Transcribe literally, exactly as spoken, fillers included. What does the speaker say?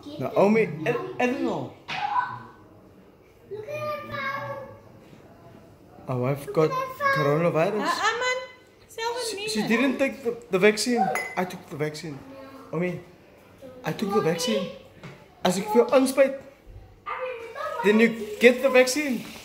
Naomi, Eleanor. Look at my phone. Oh, I've got coronavirus. Ah, man. Zelf She, niet. she didn't take the, the vaccine. I took the vaccine. Omi, I took the vaccine. As ik veel aanspuit, then you get the vaccine.